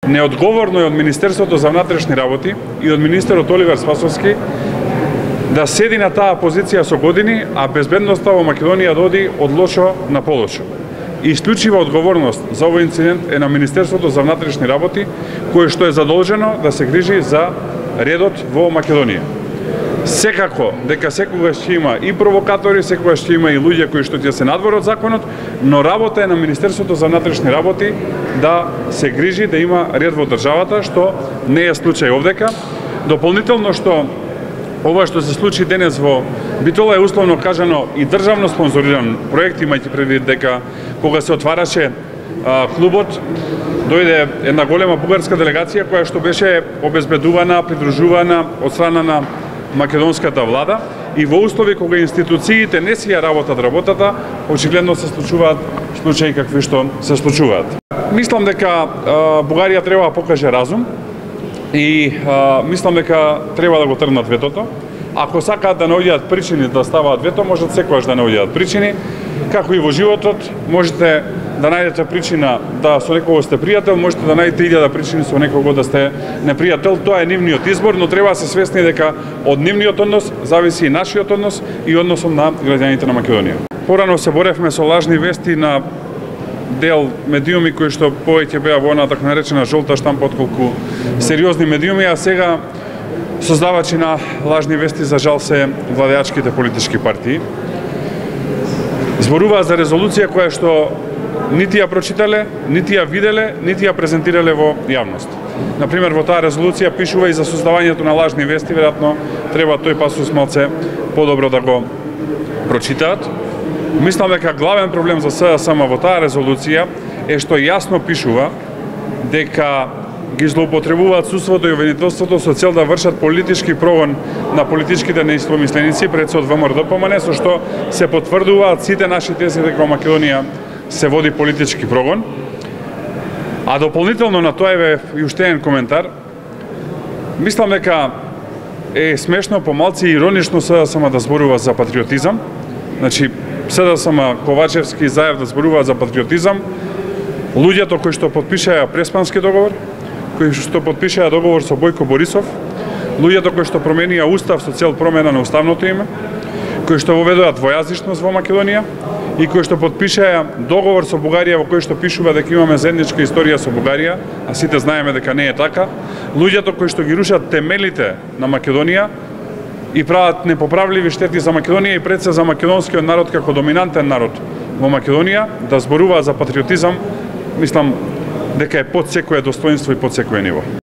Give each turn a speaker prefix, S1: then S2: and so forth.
S1: Неодговорно е од Министерството за внатрешни работи и од министерот Оливер Спасовски да седи на таа позиција со години, а безбедноста во Македонија доди од лошо на полошо. Исклучива одговорност за овој инцидент е на Министерството за внатрешни работи, кое што е задолжено да се грижи за редот во Македонија. Секако дека секогаш ќе има и провокатори, секогаш ќе има и луѓе кои што ќе се надвор од законот, но работа е на Министерството за внатрешни работи да се грижи да има ред во државата, што не е случај овдека. Дополнително што ова што се случи денес во Битола е условно кажано и државно спонзориран проект, имајќи предвид дека кога се отвараше клубот, дојде една голема бугарска делегација која што беше обезбедувана, придружувана од страна на македонската влада и во услови кога институциите не си ја работата, очигледно се случуваат случаи какви што се случуваат. Мислам дека Бугарија треба да покаже разум и мислам дека треба да го тргнат ветото. Ако сакаат да наоѓаат причини да ставаат вето, можат секогаш да наоѓаат причини. Како и во животот, можете да најдете причина да со некого сте пријател, можете да најдете 1000 причини со некого да сте непријател. Тоа е нивниот избор, но треба да се свесни дека од нивниот однос зависи и нашиот однос и односот на граѓаните на Македонија. Порано се боревме со лажни вести на дел медиуми кои што повеќе беа во она така наречена жолта штампа отколку сериозни медиуми, а сега создавачи на лажни вести за жал се владеачките политички партии. Зборуваат за резолуција која што нити ја прочитале, нити ја виделе, нити ја презентирале во јавност. Например, во таа резолуција пишува и за создавањето на лажни вести, веројатно треба тој пасус малце подобро да го прочитаат. Мислам дека главен проблем за СДСМ во таа резолуција е што јасно пишува дека ги злоупотребуваат судството и обвинителството со цел да вршат политички прогон на политичките неистомисленици пред од ВМРО-ДПМН, со што се потврдуваат сите наши тези дека во Македонија се води политички прогон. А дополнително на тоа е и уште еден коментар. Мислам дека е смешно, помалци иронично СДСМ да зборува за патриотизам. Значи, СДСМ, Ковачевски и Заев да зборуваат за патриотизам. Луѓето кои што потпишаа Преспански договор, кои што потпишаа договор со Бојко Борисов, луѓето кои што променија устав со цел промена на уставното име, кои што воведоа двојазичност во Македонија и кои што потпишаа договор со Бугарија во кој што пишува дека имаме заедничка историја со Бугарија, а сите знаеме дека не е така, луѓето кои што ги рушат темелите на Македонија и прават непоправливи штети за Македонија и пред се за македонскиот народ како доминантен народ во Македонија, да зборуваат за патриотизам, мислам дека е под секое достоинство и под секое ниво.